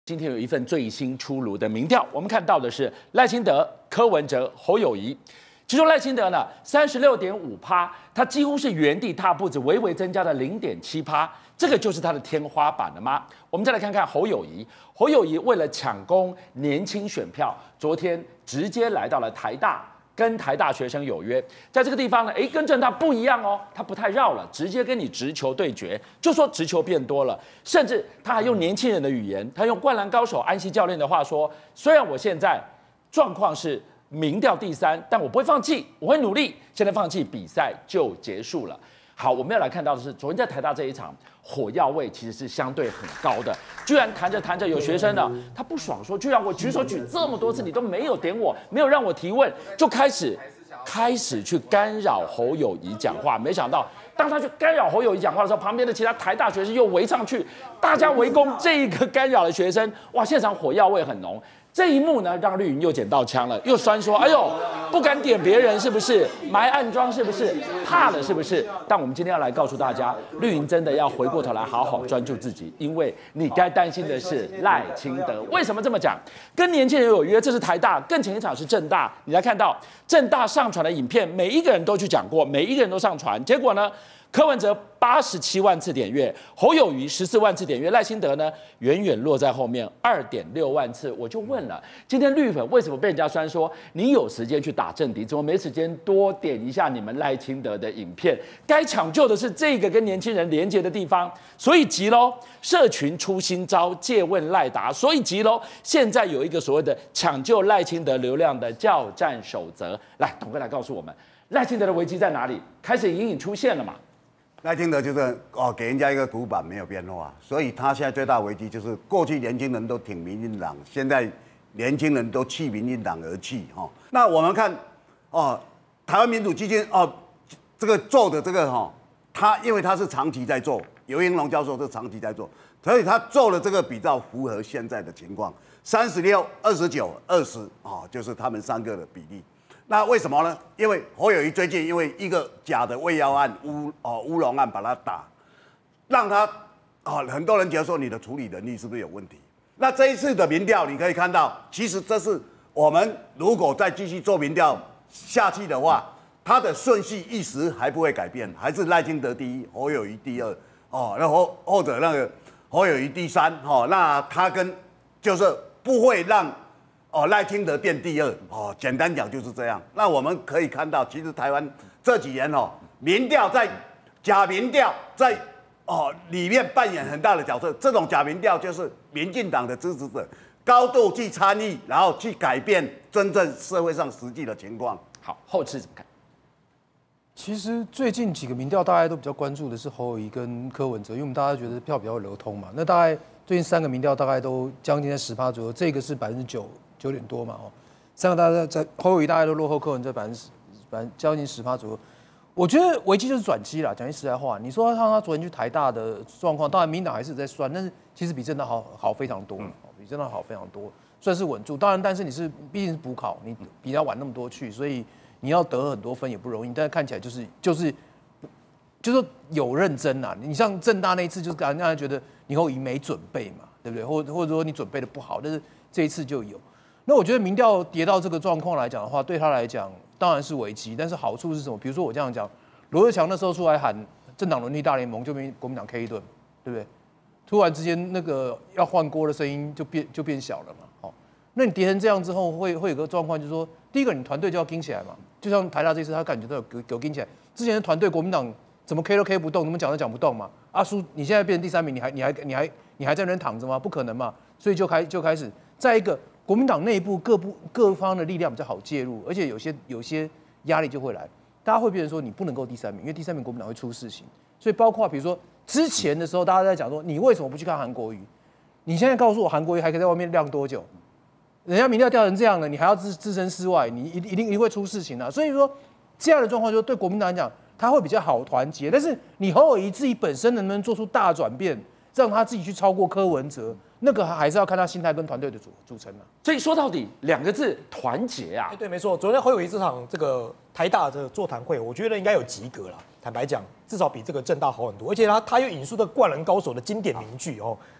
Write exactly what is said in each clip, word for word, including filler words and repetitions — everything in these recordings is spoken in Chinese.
今天有一份最新出炉的民调，我们看到的是赖清德、柯文哲、侯友宜。其中赖清德呢，三十六点五趴，他几乎是原地踏步，只微微增加了零点七趴，这个就是他的天花板了吗？我们再来看看侯友宜，侯友宜为了抢攻年轻选票，昨天直接来到了台大。 跟台大学生有约，在这个地方呢，哎，跟政大不一样哦，他不太绕了，直接跟你直球对决，就说直球变多了，甚至他还用年轻人的语言，他用灌篮高手安西教练的话说，虽然我现在状况是民调第三，但我不会放弃，我会努力，现在放弃比赛就结束了。好，我们要来看到的是，昨天在台大这一场火药味其实是相对很高的，居然谈着谈着有学生呢，他不爽说，居然我举手举这么多次，你都没有点我，没有让我提问，就开始开始去干扰侯友宜讲话。没想到，当他去干扰侯友宜讲话的时候，旁边的其他台大学生又围上去，大家围攻这一个干扰的学生，哇，现场火药味很浓。 这一幕呢，让绿营又捡到枪了，又酸说：“哎呦，不敢点别人是不是？埋暗桩是不是？怕了是不是？”但我们今天要来告诉大家，绿营真的要回过头来好好专注自己，因为你该担心的是赖清德。为什么这么讲？跟年轻人有约，这是台大，更前一场是政大。你来看到政大上传的影片，每一个人都去讲过，每一个人都上传，结果呢？ 柯文哲八十七万次点阅，侯友宜十四万次点阅，赖清德呢远远落在后面二点六万次。我就问了，今天绿粉为什么被人家酸说你有时间去打政敌，怎么没时间多点一下你们赖清德的影片？该抢救的是这个跟年轻人连接的地方，所以急喽。社群出新招，借问赖达，所以急喽。现在有一个所谓的抢救赖清德流量的教战守则，来，董哥来告诉我们，赖清德的危机在哪里？开始隐隐出现了嘛？ 赖清德就是哦，给人家一个古板没有变化，所以他现在最大的危机就是过去年轻人都挺民进党，现在年轻人都弃民进党而去哈、哦。那我们看哦，台湾民主基金哦，这个做的这个哈、哦，他因为他是长期在做，游盈隆教授是长期在做，所以他做了这个比较符合现在的情况，三十六、二十九、二十啊，就是他们三个的比例。 那为什么呢？因为侯友宜最近因为一个假的喂药案、乌哦乌龙案把他打，让他啊、哦、很多人觉得说你的处理能力是不是有问题？那这一次的民调你可以看到，其实这是我们如果再继续做民调下去的话，它的顺序一时还不会改变，还是赖清德第一，侯友宜第二哦，然后或者那个侯友宜第三哦，那他跟就是不会让。 哦，赖清德变第二哦，简单讲就是这样。那我们可以看到，其实台湾这几年哦，民调在假民调在哦里面扮演很大的角色。这种假民调就是民进党的支持者高度去参与，然后去改变真正社会上实际的情况。 好，后期怎么看？ 其实最近几个民调，大家都比较关注的是侯友宜跟柯文哲，因为我们大家觉得票比较流通嘛。那大概最近三个民调大概都将近在十趴左右，这个是百分之九。 九点多嘛，哦，三个大家在侯友宜大概都落后柯文哲百分之百分将近十趴左右。我觉得危机就是转机啦。讲句实在话，你说他他昨天去台大的状况，当然民党还是在酸，但是其实比政大好好非常多，嗯、比政大好非常多，算是稳住。当然，但是你是毕竟是补考，你比他晚那么多去，所以你要得很多分也不容易。但是看起来就是就是就是有认真啦。你像政大那一次，就是让人家觉得你侯友宜没准备嘛，对不对？或或者说你准备的不好，但是这一次就有。 那我觉得民调跌到这个状况来讲的话，对他来讲当然是危机，但是好处是什么？比如说我这样讲，罗志强那时候出来喊政党轮替大联盟，就被国民党 K 一顿，对不对？突然之间那个要换锅的声音就变就变小了嘛。好，那你跌成这样之后，会会有个状况，就是说，第一个你团队就要盯起来嘛，就像台大这次他感觉到有有有盯起来，之前的团队国民党怎么 K 都 K 不动，怎么讲都讲不动嘛。阿叔你现在变成第三名，你还你还你还你还在那边躺着吗？不可能嘛，所以就开就开始再一个。 国民党内部各部各方的力量比较好介入，而且有些有些压力就会来，大家会变成说你不能够第三名，因为第三名国民党会出事情。所以包括比如说之前的时候，大家在讲说你为什么不去看韩国瑜？你现在告诉我韩国瑜还可以在外面晾多久？人家民调调成这样了，你还要置置身事外，你一一定一定会出事情啊。所以说这样的状况，就对国民党来讲，他会比较好团结。但是你侯友宜自己本身能不能做出大转变，让他自己去超过柯文哲？ 那个还是要看他心态跟团队的组组成啊。 所以说到底两个字，团结啊。 哎，对，没错。昨天侯友宜这场这个台大的座谈会，我觉得应该有及格啦。坦白讲，至少比这个政大好很多。而且他他又引述的灌篮高手的经典名句哦，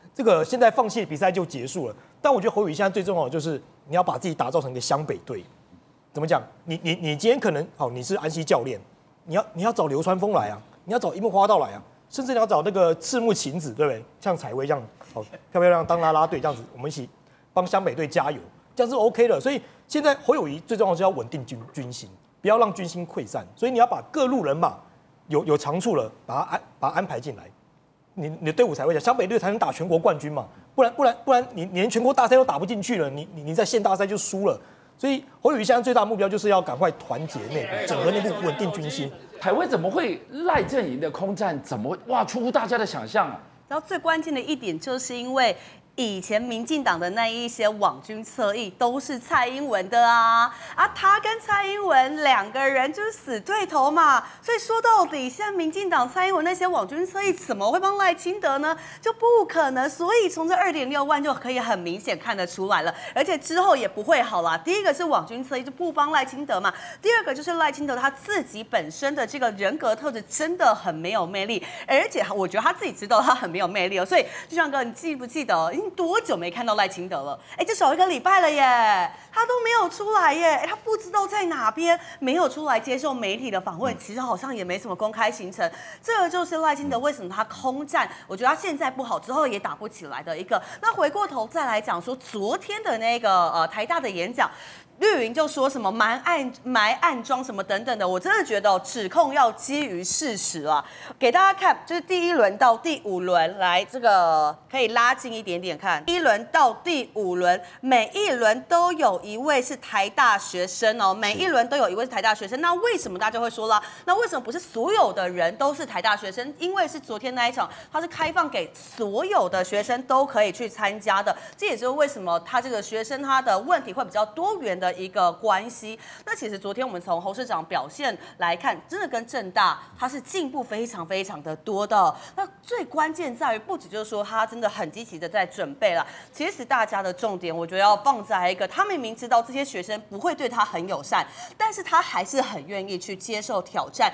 这个现在放弃比赛就结束了。但我觉得侯友宜现在最重要的就是你要把自己打造成一个湘北队。怎么讲？你你你今天可能好，你是安西教练，你要你要找流川枫来啊，你要找樱木花道来啊，甚至你要找那个赤木晴子，对不对？像采薇这样，好漂漂亮亮当啦啦队这样子，我们一起帮湘北队加油，这样是 OK 的。所以现在侯友宜最重要是要稳定军军心，不要让军心溃散。所以你要把各路人马有有长处了，把他安把他安排进来，你你的队伍才会讲，湘北队才能打全国冠军嘛。不然不然不然你，你连全国大赛都打不进去了，你你你在县大赛就输了。所以侯友宜现在最大的目标就是要赶快团结内部，整合内部，稳定军心。 台湾怎么会赖阵营的空战怎么哇出乎大家的想象啊？ 然后最关键的一点就是因为。以前民进党的那一些网军侧翼都是蔡英文的啊啊，他跟蔡英文两个人就是死对头嘛，所以说到底，现在民进党蔡英文那些网军侧翼怎么会帮赖清德呢？就不可能，所以从这二点六万就可以很明显看得出来了，而且之后也不会好啦。第一个是网军侧翼就不帮赖清德嘛，第二个就是赖清德他自己本身的这个人格特质真的很没有魅力，而且我觉得他自己知道他很没有魅力哦，所以就像哥，你记不记得？多久没看到赖清德了？哎，至少一个礼拜了耶，他都没有出来耶，他不知道在哪边，没有出来接受媒体的访问，其实好像也没什么公开行程。这个就是赖清德为什么他空战，我觉得他现在不好，之后也打不起来的一个。那回过头再来讲说昨天的那个呃台大的演讲。绿营就说什么埋暗埋暗桩什么等等的，我真的觉得、哦、指控要基于事实啊。给大家看，就是第一轮到第五轮，来这个可以拉近一点点看，第一轮到第五轮，每一轮都有一位是台大学生哦，每一轮都有一位是台大学生。那为什么大家会说啦？那为什么不是所有的人都是台大学生？因为是昨天那一场，它是开放给所有的学生都可以去参加的，这也就是为什么他这个学生他的问题会比较多元的。一个关系，那其实昨天我们从侯市长表现来看，真的跟政大他是进步非常非常的多的。那最关键在于，不只就是说他真的很积极的在准备了，其实大家的重点，我觉得要放在一个，他明明知道这些学生不会对他很友善，但是他还是很愿意去接受挑战。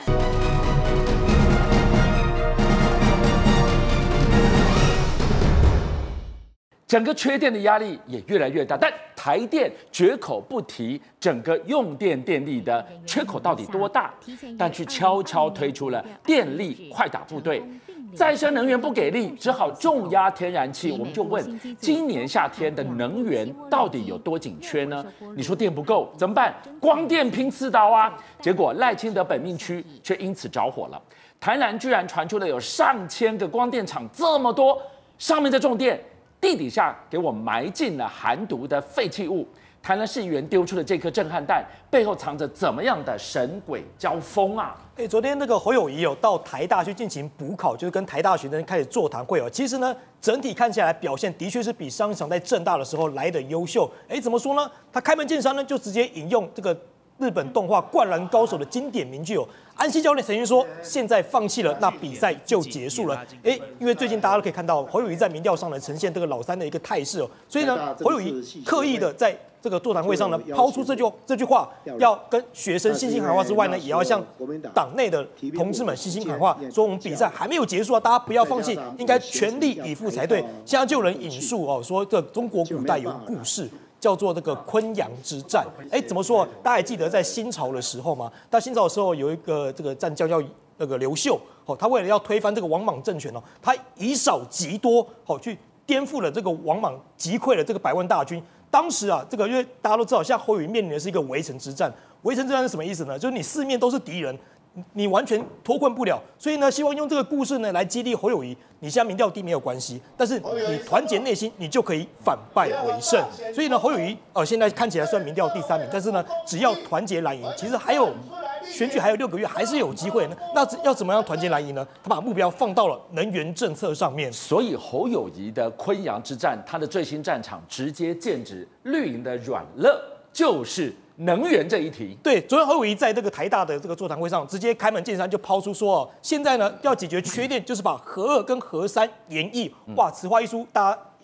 整个缺电的压力也越来越大，但台电绝口不提整个用电电力的缺口到底多大，但却悄悄推出了电力快打部队。再生能源不给力，只好重压天然气。我们就问，今年夏天的能源到底有多紧缺呢？你说电不够怎么办？光电拼刺刀啊！结果赖清德本命区却因此着火了。台南居然传出了有上千个光电厂，这么多，上面在种电。地底下给我埋进了含毒的废弃物，台南市议员丢出的这颗震撼弹，背后藏着怎么样的神鬼交锋啊？ 哎、欸，昨天那个侯友宜有到台大去进行补考，就是跟台大学生开始座谈会哦。其实呢，整体看起来表现的确是比上一场在政大的时候来的优秀。哎、欸，怎么说呢？他开门见山呢，就直接引用这个日本动画《灌篮高手》的经典名句哦。安西教练曾经说：“现在放弃了，那比赛就结束了。”哎，因为最近大家都可以看到侯友宜在民调上呢呈现这个老三的一个态势哦，所以呢，侯友宜刻意的在这个座谈会上呢抛出这句这句话，要跟学生信心喊话之外呢，也要向党内的同志们信心喊话，说我们比赛还没有结束啊，大家不要放弃，应该全力以赴才对。现在就有人引述哦，说这中国古代有个故事。叫做这个昆阳之战，哎，怎么说？大家还记得在新朝的时候吗？在新朝的时候有一个这个战将叫那个刘秀，哦，他为了要推翻这个王莽政权哦，他以少击多，哦，去颠覆了这个王莽，击溃了这个百万大军。当时啊，这个因为大家都知道，像侯友宜面临的是一个围城之战。围城之战是什么意思呢？就是你四面都是敌人。你完全脱困不了，所以呢，希望用这个故事呢来激励侯友宜。你现在民调低没有关系，但是你团结内心，你就可以反败为胜。所以呢，侯友宜呃现在看起来算民调第三名，但是呢，只要团结蓝营，其实还有选举还有六个月，还是有机会呢。那要怎么样团结蓝营呢？他把目标放到了能源政策上面。 所以侯友宜的昆阳之战，他的最新战场直接剑指绿营的软肋，就是能源这一题。 对，昨天侯友宜在这个台大的这个座谈会上，直接开门见山就抛出说，哦，现在呢要解决缺电，就是把核二跟核三延役。哇，此话一出，大家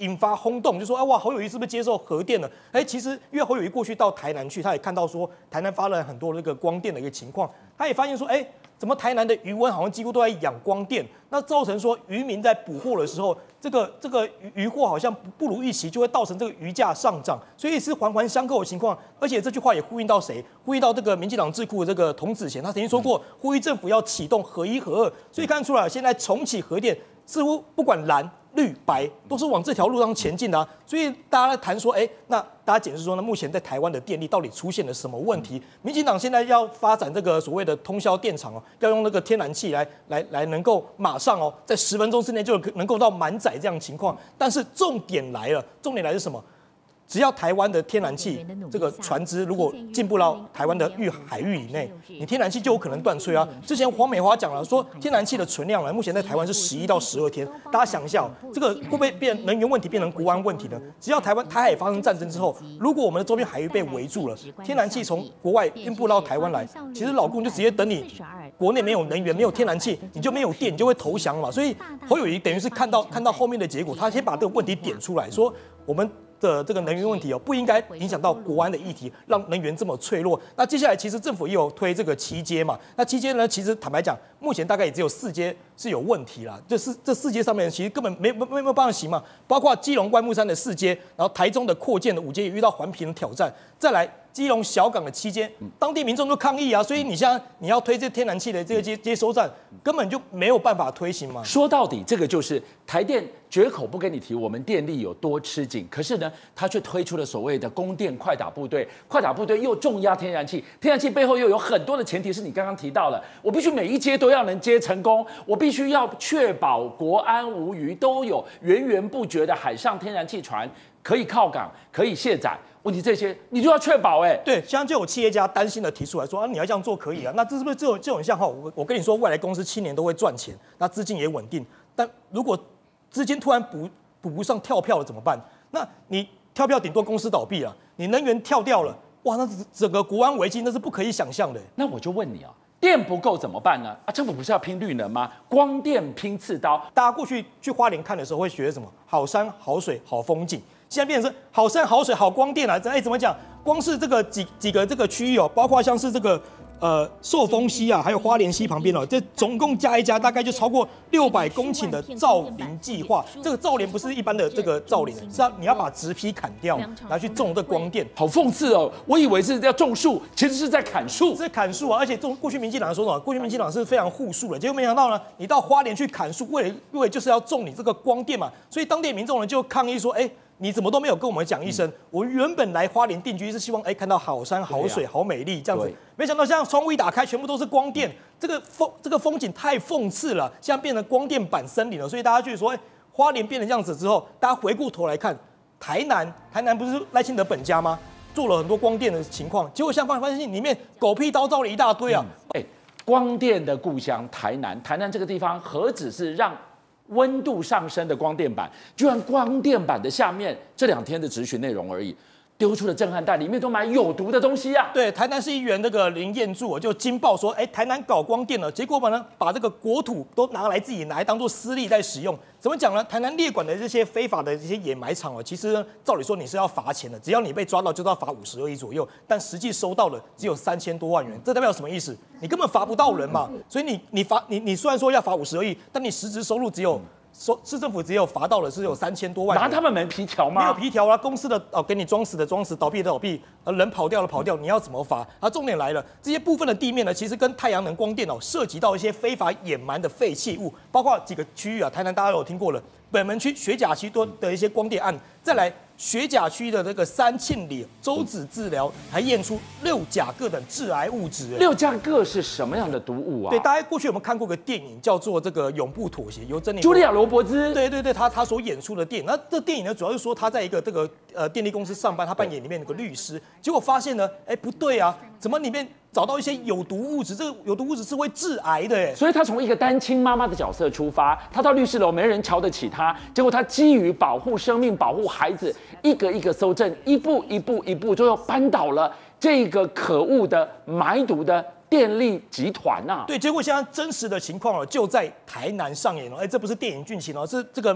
引发轰动，就说啊哇，侯友宜是不是接受核电了？哎，其实因为侯友宜过去到台南去，他也看到说台南发了很多这个光电的一个情况，他也发现说，哎，怎么台南的渔温好像几乎都在养光电，那造成说渔民在捕获的时候，这个这个渔获好像不如预期，就会造成这个鱼价上涨，所以是环环相扣的情况。而且这句话也呼应到谁？呼应到这个民进党智库的这个童子贤，他曾经说过，呼吁政府要启动核一核二，所以看出来现在重启核电，似乎不管蓝绿白都是往这条路上前进的啊。所以大家在谈说，哎，那大家解释说呢，目前在台湾的电力到底出现了什么问题？民进党现在要发展这个所谓的通宵电厂哦，要用那个天然气来来来能够马上哦，在十分钟之内就能够到满载这样的情况。但是重点来了，重点来是什么？只要台湾的天然气这个船只如果进不到台湾的域海域以内，你天然气就有可能断炊啊。之前黄美花讲了，说天然气的存量呢，目前在台湾是十一到十二天。大家想一下、哦，这个会不会变能源问题变成国安问题呢？只要台湾台海发生战争之后，如果我们的周边海域被围住了，天然气从国外运不到台湾来，其实老共就直接等你国内没有能源、没有天然气，你就没有电，你就会投降嘛。所以侯友宜等于是看到看到后面的结果，他先把这个问题点出来，说我们的这个能源问题哦，不应该影响到国安的议题，让能源这么脆弱。那接下来其实政府也有推这个七阶嘛，那七阶呢，其实坦白讲，目前大概也只有四阶是有问题啦。这四这四阶上面其实根本没没没有办法行嘛，包括基隆关木山的四阶，然后台中的扩建的五阶也遇到环评的挑战，再来基隆小港的七阶，当地民众就抗议啊，所以你像你要推这天然气的这个接接收站，根本就没有办法推行嘛。 说到底，这个就是台电绝口不跟你提我们电力有多吃紧，可是呢，他却推出了所谓的供电快打部队，快打部队又重压天然气，天然气背后又有很多的前提是你刚刚提到了，我必须每一接都要能接成功，我必须要确保国安无虞，都有源源不绝的海上天然气船可以靠港，可以卸载。问题这些你就要确保哎、欸， 对，像就有企业家担心的提出来说啊，你要这样做可以啊，那这是不是这种这种像哈？我我跟你说，未来公司七年都会赚钱，那资金也稳定，但如果资金突然补补不上跳票了怎么办？那你跳票顶多公司倒闭了，你能源跳掉了，哇，那整个国安危机那是不可以想象的、欸。 那我就问你啊，电不够怎么办呢？啊，政府不是要拼绿能吗？光电拼刺刀， 大家过去去花莲看的时候会觉得什么？好山好水好风景。现在变成是好山好水好光电啊！哎，怎么讲？光是这个几几个这个区域哦，包括像是这个呃寿丰溪啊，还有花莲溪旁边哦，这总共加一加，大概就超过六百公顷的造林计划。这个造林不是一般的这个造林，是要你要把植批砍掉，拿去种这光电。 好讽刺哦！我以为是要种树，其实是在砍树。 是在砍树啊！而且种过去民进党说什么？过去民进党是非常护树的，结果没想到呢，你到花莲去砍树，为了为了就是要种你这个光电嘛，所以当地民众呢就抗议说，哎。你怎么都没有跟我们讲一声？嗯、我原本来花莲定居是希望哎看到好山好水、啊、好美丽这样子，没想到现在窗户一打开，全部都是光电，这个风这个风景太讽刺了，现在变成光电版森林了。所以大家就说，哎，花莲变成这样子之后，大家回过头来看台南，台南不是赖清德本家吗？做了很多光电的情况，结果像发现里面狗屁叨叨了一大堆啊！ 哎、嗯，光电的故乡台南，台南这个地方何止是让温度上升的光电板，居然光电板的下面这两天的质询内容而已，丢出了震撼弹，里面都埋有毒的东西啊！ 对，台南市议员那个林彦柱就惊爆说，哎，台南搞光电了，结果呢，把这个国土都拿来自己拿来当做私利在使用。怎么讲呢？台南列管的这些非法的这些掩埋场哦，其实呢，照理说你是要罚钱的，只要你被抓到，就是要罚五十二亿左右，但实际收到的只有三千多万元，这代表什么意思？你根本罚不到人嘛。所以你你罚你你虽然说要罚五十二亿，但你实质收入只有。收市政府只有罚到了是有三千多万， 拿他们没皮条吗？ 没有皮条啊！公司的哦，给你装死的装死，倒闭的倒闭，呃，人跑掉了跑掉，你要怎么罚？啊，重点来了，这些部分的地面呢，其实跟太阳能光电哦，涉及到一些非法掩埋的废弃物，包括几个区域啊，台南大家都有听过了，北门区、学甲区多的一些光电案，再来。学甲区的这个三庆里周子治疗还验出六甲铬等致癌物质。 六甲铬是什么样的毒物啊？ 对，大家过去有没有看过个电影叫做这个《永不妥协》，由珍妮茱莉亚·罗伯兹。 对对对，他他所演出的电影。那这电影呢，主要是说他在一个这个呃电力公司上班，他扮演里面那个律师，结果发现呢，哎不对啊，怎么里面找到一些有毒物质？这个有毒物质是会致癌的哎。 所以他从一个单亲妈妈的角色出发，他到律师楼没人瞧得起他，结果他基于保护生命、保护孩子，一个一个搜。一步一步一步，就要扳倒了这个可恶的埋毒的电力集团啊！ 对，结果现在真实的情况哦，就在台南上演了。哎，这不是电影剧情哦，是这个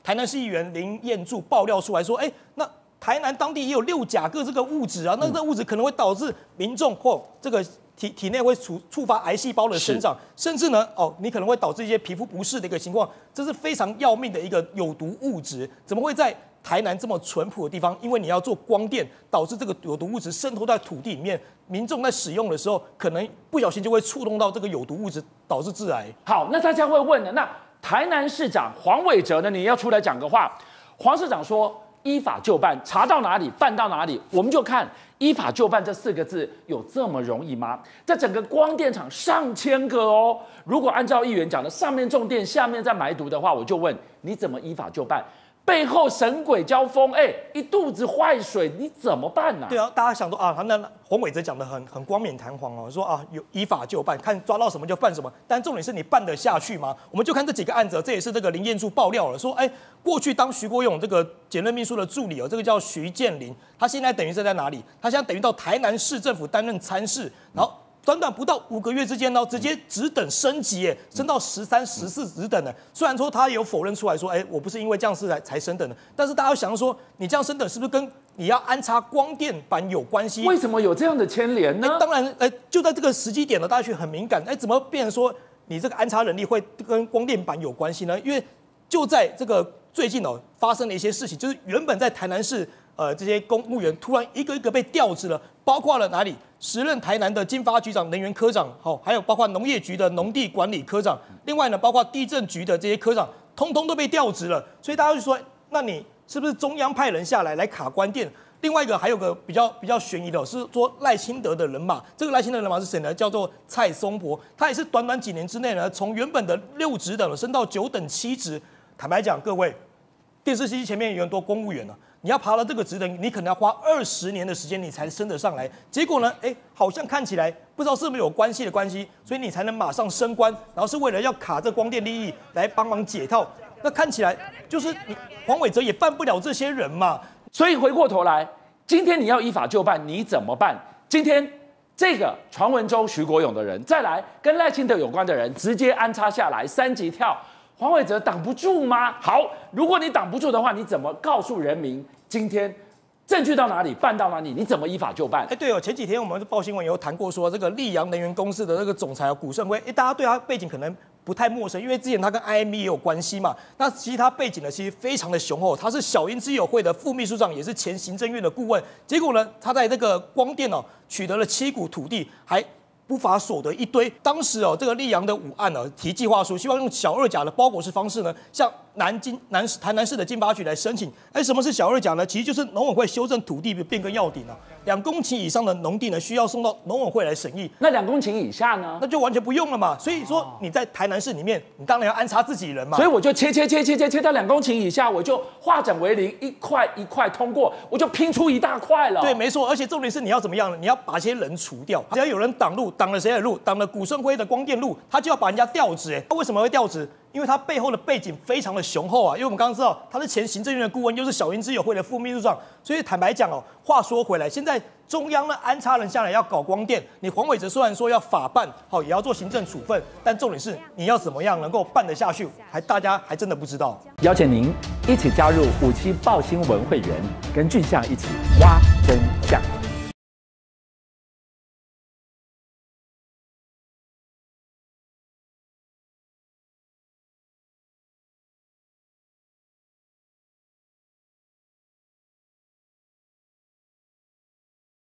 台南市议员林彦柱爆料出来说，哎，那台南当地也有六甲各这个物质啊，那这个物质可能会导致民众或这个体体内会触触发癌细胞的生长，甚至呢，哦，你可能会导致一些皮肤不适的一个情况，这是非常要命的一个有毒物质，怎么会在台南这么淳朴的地方，因为你要做光电，导致这个有毒物质渗透在土地里面，民众在使用的时候，可能不小心就会触动到这个有毒物质，导致致癌。 好，那大家会问了，那台南市长黄伟哲呢？你要出来讲个话。黄市长说，依法就办，查到哪里办到哪里，我们就看依法就办这四个字有这么容易吗？在整个光电厂上千个哦，如果按照议员讲的，上面种电，下面再埋毒的话，我就问你怎么依法就办？背后神鬼交锋，哎，一肚子坏水，你怎么办呢、啊？ 对啊，大家想说啊，那黄伟哲讲的很很光冕堂皇哦，说啊有依法就办，看抓到什么就办什么。但重点是你办得下去吗？我们就看这几个案子，这也是这个林彦柱爆料了，说哎，过去当徐国勇这个检任秘书的助理哦，这个叫徐建林，他现在等于是在哪里？他现在等于到台南市政府担任参事，然后。短短不到五个月之间呢，直接职等升级，耶，升到十三、十四职等的。虽然说他有否认出来说，哎，我不是因为这样子才才升等的，但是大家想说，你这样升等是不是跟你要安插光电板有关系？ 为什么有这样的牵连呢？ 当然，哎，就在这个时机点呢，大家却很敏感，哎，怎么变成说你这个安插人力会跟光电板有关系呢？因为就在这个最近哦，发生了一些事情，就是原本在台南市。呃，这些公务员突然一个一个被调职了，包括了哪里？时任台南的经发局长、能源科长，好、哦，还有包括农业局的农地管理科长，另外呢，包括地震局的这些科长，通通都被调职了。所以大家就说，那你是不是中央派人下来来卡关电？另外一个还有个比较比较悬疑的是说赖清德的人马，这个赖清德的人马是谁呢？叫做蔡松柏，他也是短短几年之内呢，从原本的六职等升到九等七职。坦白讲，各位，电视机前面有很多公务员呢、啊。你要爬到这个职等，你可能要花二十年的时间，你才升得上来。结果呢，哎，好像看起来不知道是不是有关系的关系，所以你才能马上升官，然后是为了要卡这光电利益来帮忙解套。那看起来就是你黄伟哲也办不了这些人嘛。 所以回过头来，今天你要依法就办，你怎么办？今天这个传闻中徐国勇的人，再来跟赖清德有关的人，直接安插下来，三级跳。黄伟哲挡不住吗？好，如果你挡不住的话，你怎么告诉人民今天证据到哪里办到哪里？你怎么依法就办？ 哎，对哦，前几天我们报新闻有谈过说，这个溧阳能源公司的这个总裁古胜辉，哎，大家对他背景可能不太陌生，因为之前他跟 I M E 也有关系嘛。那其实他背景呢，其实非常的雄厚，他是小英之友会的副秘书长，也是前行政院的顾问。结果呢，他在这个光电哦取得了七股土地，还不法所得一堆。当时哦，这个溧阳的五案呢提计划书，希望用小二甲的包裹式方式呢，向南京南台南市的经发局来申请。哎，什么是小二甲呢？其实就是农委会修正土地变更要顶啊，两公顷以上的农地呢，需要送到农委会来审议。 那两公顷以下呢？ 那就完全不用了嘛。所以说你在台南市里面，你当然要安插自己人嘛。 所以我就切切切切切切到两公顷以下，我就化整为零，一块一块通过，我就拼出一大块了。 对，没错。而且重点是你要怎么样呢？你要把这些人除掉。只要有人挡路，挡了谁的路？挡了古胜辉的光电路，他就要把人家调职。哎，他为什么会调职？因为他背后的背景非常的雄厚啊。因为我们刚刚知道他是前行政院的顾问，又是小英之友会的副秘书长，所以坦白讲哦，话说回来，现在中央呢安插人下来要搞光电，你黄伟哲虽然说要法办，好也要做行政处分，但重点是你要怎么样能够办得下去，还大家还真的不知道。 邀请您一起加入五七爆新闻会员，跟俊相一起挖真相。